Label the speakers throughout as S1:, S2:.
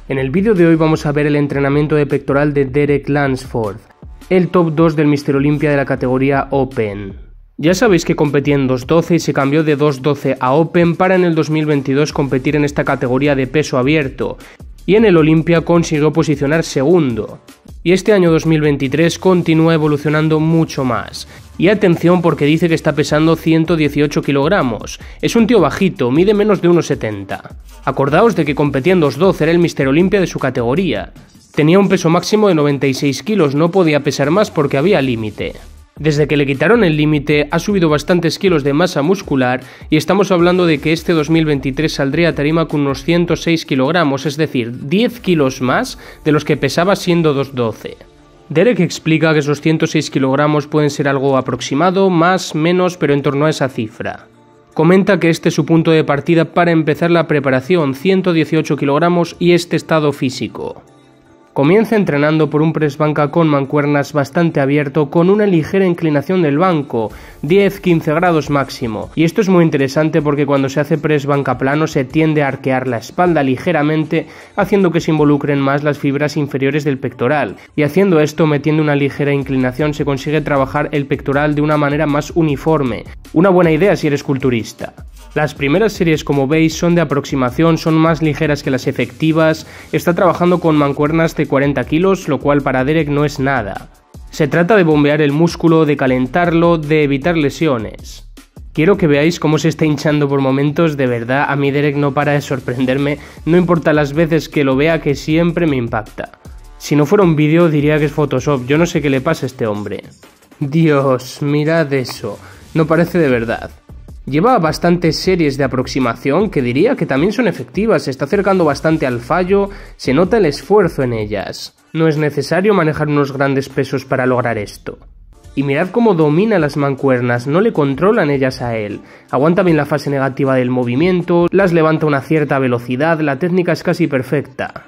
S1: En el vídeo de hoy vamos a ver el entrenamiento de pectoral de Derek Lansford, el top 2 del Mr. Olympia de la categoría Open. Ya sabéis que competía en 212 y se cambió de 212 a Open para en el 2022 competir en esta categoría de peso abierto, y en el Olympia consiguió posicionar segundo. Y este año 2023 continúa evolucionando mucho más. Y atención porque dice que está pesando 118 kilogramos. Es un tío bajito, mide menos de 1,70. Acordaos de que competía en 212, era el Mr. Olympia de su categoría. Tenía un peso máximo de 96 kilos, no podía pesar más porque había límite. Desde que le quitaron el límite ha subido bastantes kilos de masa muscular y estamos hablando de que este 2023 saldría a tarima con unos 106 kilogramos, es decir, 10 kilos más de los que pesaba siendo 212. Derek explica que esos 106 kilogramos pueden ser algo aproximado, más, menos, pero en torno a esa cifra. Comenta que este es su punto de partida para empezar la preparación, 118 kilogramos y este estado físico. Comienza entrenando por un press banca con mancuernas bastante abierto con una ligera inclinación del banco, 10-15 grados máximo. Y esto es muy interesante porque cuando se hace press banca plano se tiende a arquear la espalda ligeramente, haciendo que se involucren más las fibras inferiores del pectoral. Y haciendo esto, metiendo una ligera inclinación, se consigue trabajar el pectoral de una manera más uniforme. Una buena idea si eres culturista. Las primeras series, como veis, son de aproximación, son más ligeras que las efectivas. Está trabajando con mancuernas de 40 kilos, lo cual para Derek no es nada. Se trata de bombear el músculo, de calentarlo, de evitar lesiones. Quiero que veáis cómo se está hinchando por momentos, de verdad, a mí Derek no para de sorprenderme, no importa las veces que lo vea, que siempre me impacta. Si no fuera un vídeo diría que es Photoshop, yo no sé qué le pasa a este hombre. Dios, mirad eso, no parece de verdad. Lleva bastantes series de aproximación que diría que también son efectivas, se está acercando bastante al fallo, se nota el esfuerzo en ellas. No es necesario manejar unos grandes pesos para lograr esto. Y mirad cómo domina las mancuernas, no le controlan ellas a él. Aguanta bien la fase negativa del movimiento, las levanta a una cierta velocidad, la técnica es casi perfecta.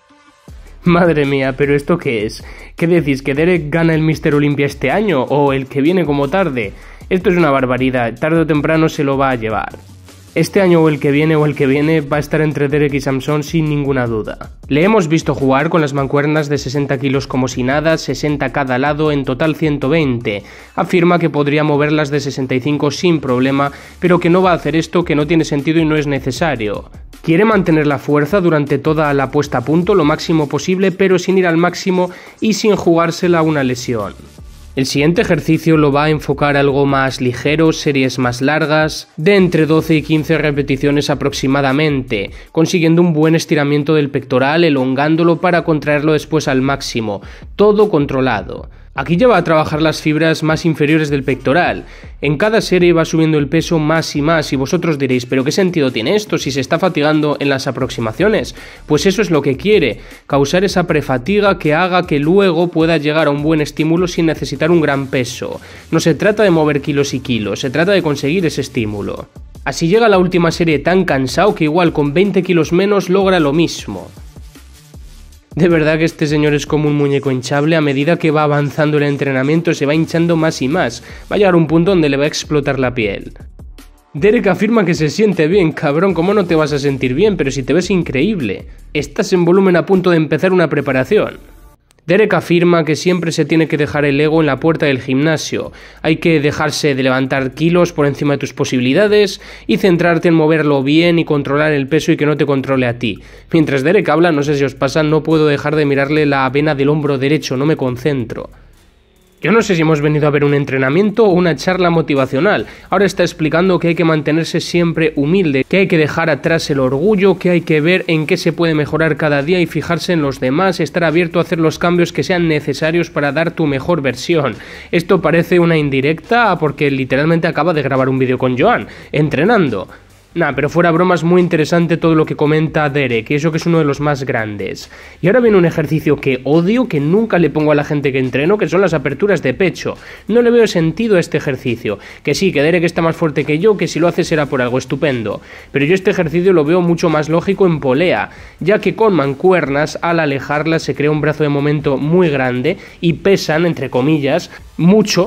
S1: Madre mía, ¿pero esto qué es? ¿Qué decís, que Derek gana el Mr. Olympia este año o el que viene como tarde? Esto es una barbaridad, tarde o temprano se lo va a llevar. Este año o el que viene va a estar entre Derek y Samson sin ninguna duda. Le hemos visto jugar con las mancuernas de 60 kilos como si nada, 60 a cada lado, en total 120. Afirma que podría moverlas de 65 sin problema, pero que no va a hacer esto, que no tiene sentido y no es necesario. Quiere mantener la fuerza durante toda la puesta a punto lo máximo posible, pero sin ir al máximo y sin jugársela a una lesión. El siguiente ejercicio lo va a enfocar algo más ligero, series más largas, de entre 12 y 15 repeticiones aproximadamente, consiguiendo un buen estiramiento del pectoral, elongándolo para contraerlo después al máximo, todo controlado. Aquí ya va a trabajar las fibras más inferiores del pectoral. En cada serie va subiendo el peso más y más y vosotros diréis, ¿pero qué sentido tiene esto si se está fatigando en las aproximaciones? Pues eso es lo que quiere, causar esa prefatiga que haga que luego pueda llegar a un buen estímulo sin necesitar un gran peso. No se trata de mover kilos y kilos, se trata de conseguir ese estímulo. Así llega a la última serie tan cansado que igual con 20 kilos menos logra lo mismo. De verdad que este señor es como un muñeco hinchable, a medida que va avanzando el entrenamiento se va hinchando más y más, va a llegar a un punto donde le va a explotar la piel. Derek afirma que se siente bien, cabrón, ¿cómo no te vas a sentir bien? Pero si te ves increíble, estás en volumen a punto de empezar una preparación. Derek afirma que siempre se tiene que dejar el ego en la puerta del gimnasio, hay que dejarse de levantar kilos por encima de tus posibilidades y centrarte en moverlo bien y controlar el peso y que no te controle a ti. Mientras Derek habla, no sé si os pasa, no puedo dejar de mirarle la vena del hombro derecho, no me concentro. Yo no sé si hemos venido a ver un entrenamiento o una charla motivacional. Ahora está explicando que hay que mantenerse siempre humilde, que hay que dejar atrás el orgullo, que hay que ver en qué se puede mejorar cada día y fijarse en los demás, estar abierto a hacer los cambios que sean necesarios para dar tu mejor versión. Esto parece una indirecta porque literalmente acaba de grabar un vídeo con Joan, entrenando. Nah, pero fuera bromas, muy interesante todo lo que comenta Derek, y eso que es uno de los más grandes. Y ahora viene un ejercicio que odio, que nunca le pongo a la gente que entreno, que son las aperturas de pecho. No le veo sentido a este ejercicio. Que sí, que Derek está más fuerte que yo, que si lo hace será por algo, estupendo. Pero yo este ejercicio lo veo mucho más lógico en polea, ya que con mancuernas, al alejarlas se crea un brazo de momento muy grande y pesan, entre comillas, mucho.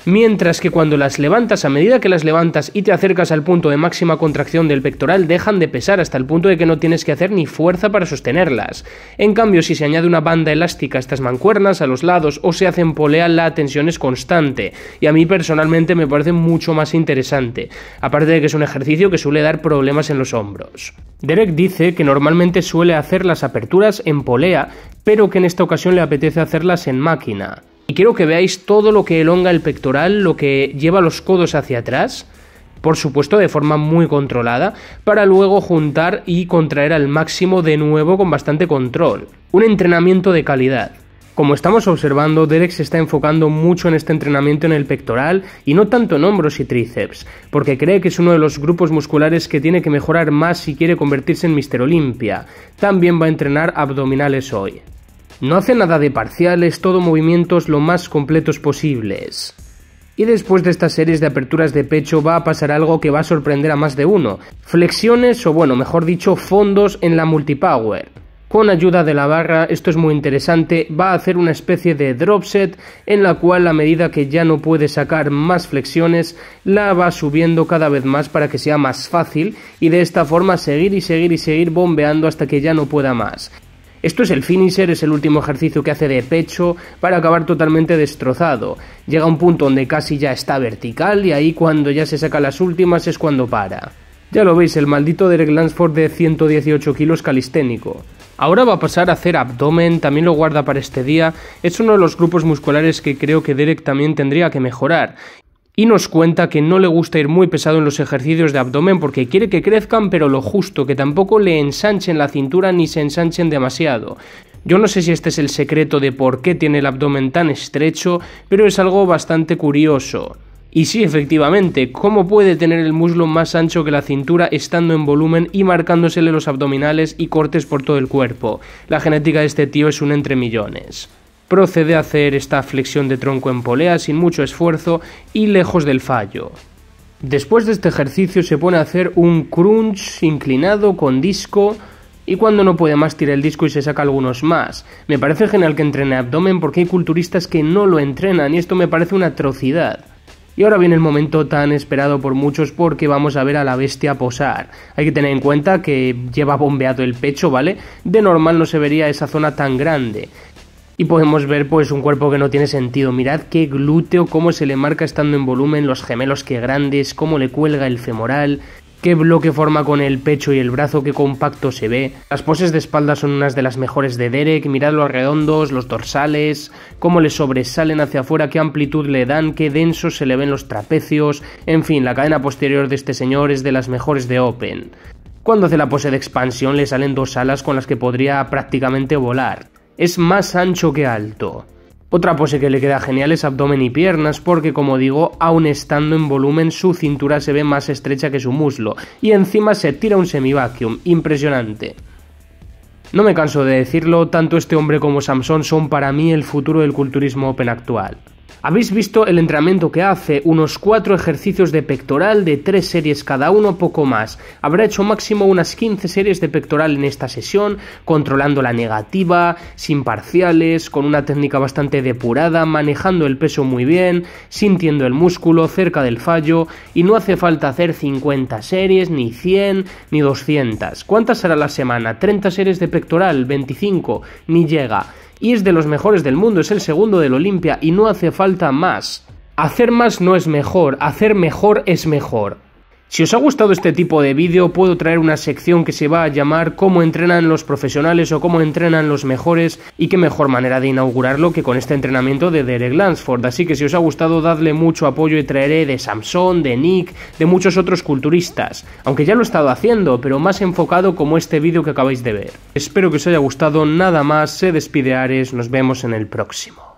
S1: mientras que cuando las levantas, a medida que las levantas y te acercas al punto de máxima contracción del pectoral, dejan de pesar hasta el punto de que no tienes que hacer ni fuerza para sostenerlas. En cambio, si se añade una banda elástica a estas mancuernas, a los lados, o se hacen polea, la tensión es constante, y a mí personalmente me parece mucho más interesante, aparte de que es un ejercicio que suele dar problemas en los hombros. Derek dice que normalmente suele hacer las aperturas en polea, pero que en esta ocasión le apetece hacerlas en máquina. Y quiero que veáis todo lo que elonga el pectoral, lo que lleva los codos hacia atrás, por supuesto de forma muy controlada, para luego juntar y contraer al máximo de nuevo con bastante control. Un entrenamiento de calidad. Como estamos observando, Derek se está enfocando mucho en este entrenamiento en el pectoral y no tanto en hombros y tríceps, porque cree que es uno de los grupos musculares que tiene que mejorar más si quiere convertirse en Mr. Olympia. También va a entrenar abdominales hoy. No hace nada de parciales, todo movimientos lo más completos posibles. Y después de estas series de aperturas de pecho va a pasar algo que va a sorprender a más de uno. Flexiones o bueno, mejor dicho, fondos en la multipower. Con ayuda de la barra, esto es muy interesante, va a hacer una especie de drop set en la cual a medida que ya no puede sacar más flexiones, la va subiendo cada vez más para que sea más fácil y de esta forma seguir y seguir y seguir bombeando hasta que ya no pueda más. Esto es el finisher, es el último ejercicio que hace de pecho para acabar totalmente destrozado. Llega a un punto donde casi ya está vertical y ahí cuando ya se saca las últimas es cuando para. Ya lo veis, el maldito Derek Lansford de 118 kilos calisténico. Ahora va a pasar a hacer abdomen, también lo guarda para este día. Es uno de los grupos musculares que creo que Derek también tendría que mejorar. Y nos cuenta que no le gusta ir muy pesado en los ejercicios de abdomen porque quiere que crezcan pero lo justo, que tampoco le ensanchen la cintura ni se ensanchen demasiado. Yo no sé si este es el secreto de por qué tiene el abdomen tan estrecho, pero es algo bastante curioso. Y sí, efectivamente, ¿cómo puede tener el muslo más ancho que la cintura estando en volumen y marcándosele los abdominales y cortes por todo el cuerpo? La genética de este tío es un entre millones. Procede a hacer esta flexión de tronco en polea sin mucho esfuerzo y lejos del fallo. Después de este ejercicio se pone a hacer un crunch inclinado con disco y cuando no puede más tira el disco y se saca algunos más. Me parece genial que entrene abdomen porque hay culturistas que no lo entrenan y esto me parece una atrocidad. Y ahora viene el momento tan esperado por muchos porque vamos a ver a la bestia posar. Hay que tener en cuenta que lleva bombeado el pecho, ¿vale? De normal no se vería esa zona tan grande. Y podemos ver pues un cuerpo que no tiene sentido. Mirad qué glúteo, cómo se le marca estando en volumen, los gemelos qué grandes, cómo le cuelga el femoral, qué bloque forma con el pecho y el brazo, qué compacto se ve. Las poses de espalda son unas de las mejores de Derek, mirad los redondos, los dorsales, cómo le sobresalen hacia afuera, qué amplitud le dan, qué densos se le ven los trapecios, en fin, la cadena posterior de este señor es de las mejores de Open. Cuando hace la pose de expansión le salen dos alas con las que podría prácticamente volar. Es más ancho que alto. Otra pose que le queda genial es abdomen y piernas porque, como digo, aun estando en volumen su cintura se ve más estrecha que su muslo y encima se tira un semi-vacuum, impresionante. No me canso de decirlo, tanto este hombre como Samson son para mí el futuro del culturismo Open actual. Habéis visto el entrenamiento que hace, unos 4 ejercicios de pectoral de 3 series cada uno, poco más. Habrá hecho máximo unas 15 series de pectoral en esta sesión, controlando la negativa, sin parciales, con una técnica bastante depurada, manejando el peso muy bien, sintiendo el músculo cerca del fallo, y no hace falta hacer 50 series, ni 100, ni 200. ¿Cuántas hará la semana? ¿30 series de pectoral? ¿25? Ni llega. Y es de los mejores del mundo, es el segundo del Olympia y no hace falta más. Hacer más no es mejor, hacer mejor es mejor. Si os ha gustado este tipo de vídeo, puedo traer una sección que se va a llamar Cómo entrenan los profesionales o cómo entrenan los mejores, y qué mejor manera de inaugurarlo que con este entrenamiento de Derek Lansford. Así que si os ha gustado, dadle mucho apoyo y traeré de Samson, de Nick, de muchos otros culturistas. Aunque ya lo he estado haciendo, pero más enfocado como este vídeo que acabáis de ver. Espero que os haya gustado, nada más, se despide Ares, nos vemos en el próximo.